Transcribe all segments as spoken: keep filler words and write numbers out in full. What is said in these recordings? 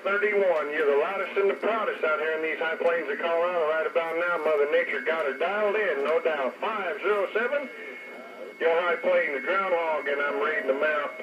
thirty-one. You're the loudest and the proudest out here in these high plains of Colorado. Right about now, Mother Nature got her dialed in, no doubt. five oh seven, your high plain, the groundhog, and I'm reading them out.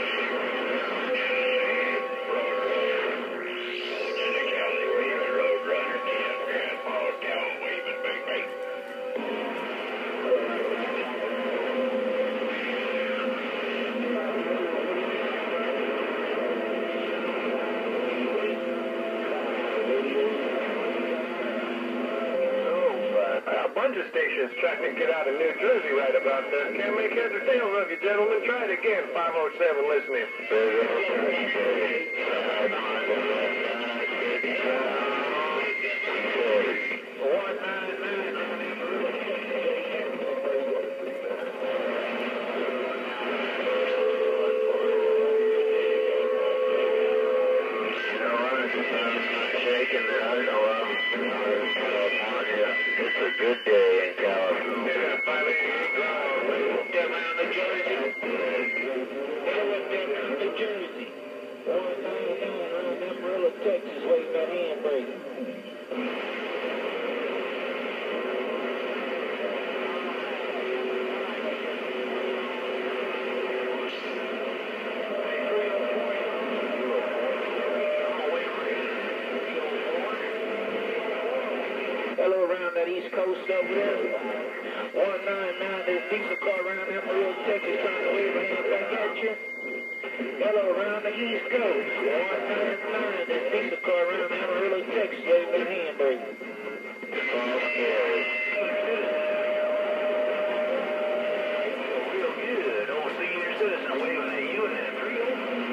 A bunch of stations trying to get out of New Jersey right about there. Can't make heads or tails of you, gentlemen. Try it again. five oh seven, listening. one nine nine. Shaking it, I don't know. It's a good day in California. Yeah, five eighty-eight Drive. Down to Jersey. Down to Jersey. one ninety-nine around Amarillo, Texas, waiting that handbrake. Hello around that East Coast over there. one ninety-nine, there's a diesel car around Amarillo, Texas, trying to wave a hand back at you. Hello around the East Coast. one ninety-nine, there's a diesel car around Amarillo, Texas, waving a handbrake. Real good. Old senior citizen waving at you in that Prius.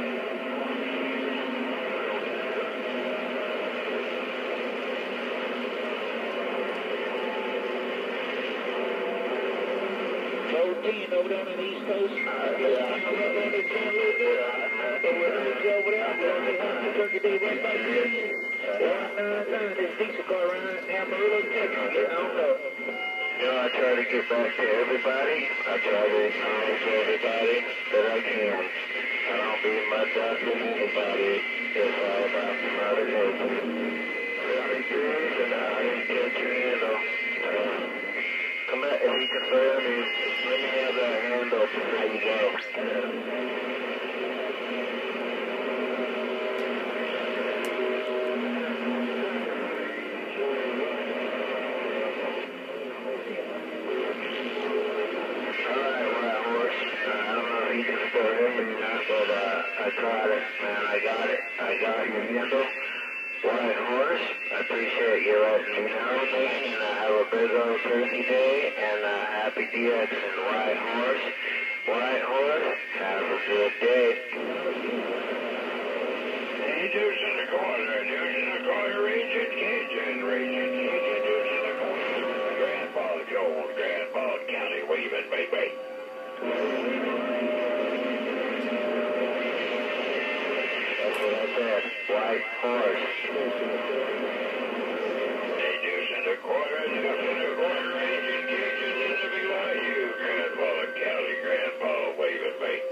ten over there on the East Coast. Uh, yeah. I'm up on this ten a little bit. So we're over there. I'm going to say happy Turkey Day right by here. one ninety-nine, this diesel car around Amarillo, Texas. I don't know. You know, I try to get back to everybody. I try to acknowledge everybody that I can. I don't be much out to anybody. It's all about the Mother Nature. Very good, and I didn't get you, you know. Uh, Come out if you can fire me. Let me have that hand up before you go. Alright, White Horse. Uh, I don't know if you can still hear me or not, but uh, I tried it, man. I got it. I got your handle. White Horse, I appreciate you letting me know, man, and I have a big old turkey day, and uh, happy D X and White Horse. White Horse, have a good day. Hey, Deuce in the corner, Deuce in the corner, raging, Cajun, raging, Cajun, Deuce in the corner. Grandpa Jones, Grandpa County, waving, baby. That's what I said. White Horse. Hey, Deuce in the corner, Deuce in the corner, raging, Cajun, in the B Y U. Grandpa County, Grandpa, waving, baby.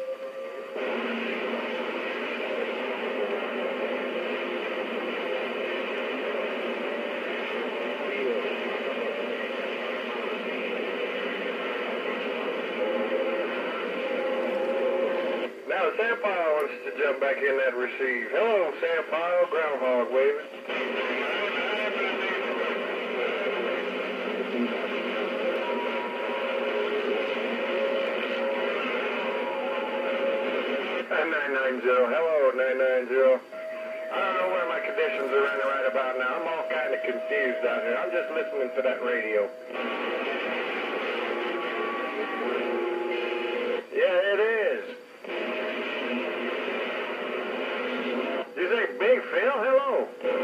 Now, Sampile wants to jump back in that receive. Hello, Sampile, groundhog waving. nine nine zero, hello, nine nine zero. I don't know where my conditions are running right about now. I'm all kind of confused out here. I'm just listening to that radio. Yeah, it is. You say Big Phil? Hello.